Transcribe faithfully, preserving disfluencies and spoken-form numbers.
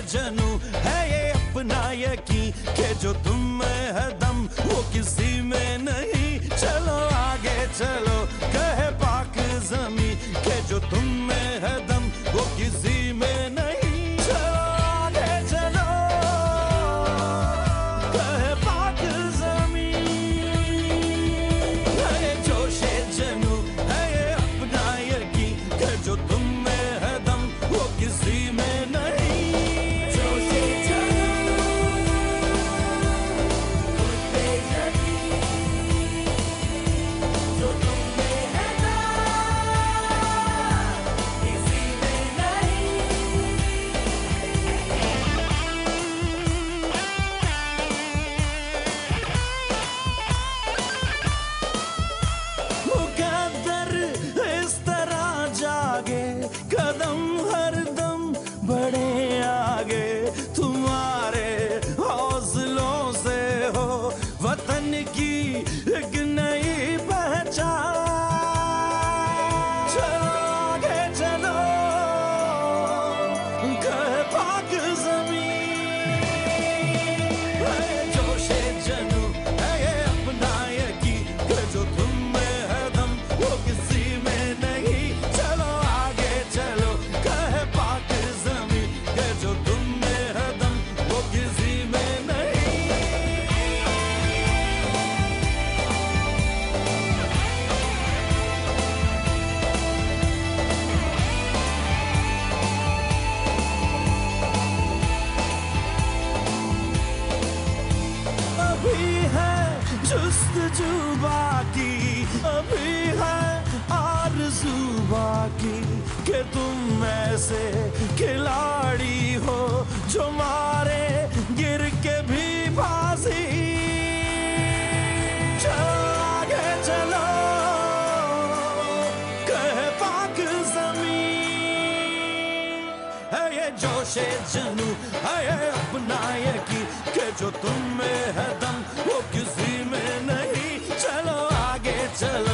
जनू है ये अपना यकीन के जो तुम में है दम वो किसी में नहीं। चलो आगे चलो कहे पाक ज़मीं के जो तुम में है दम वो किसी में नहीं। चलो आगे चलो कहे पाक ज़मीं। है ये जोशे जनू है ये अपना यकीन के जो तुम में है दम वो किसी में नहीं। कदम हर दम बढ़े आगे तुम्हारे हौसलों से हो वतन की एक नई पहचान। चलो आगे चलो कहे पाक ज़मीं। है जोशे जनू है ये अपना यकीन कि जो तुम में है दम वो किसी में नहीं। चलो आगे चलो कहे पाक ज़मीं के जो तुम में है दम वो किसी में नहीं। अभी है जुस्तजू बाकी अभी है आरज़ू बाकी कि तुम ऐसे खिलाड़ी हो जो मारे गिर के भी बाजी। चलो आगे चलो कहे पाक ज़मीं। है ये जोशे जनू है ये अपना यकीन कि जो तुम में है दम वो किसी में नहीं। चलो आगे चलो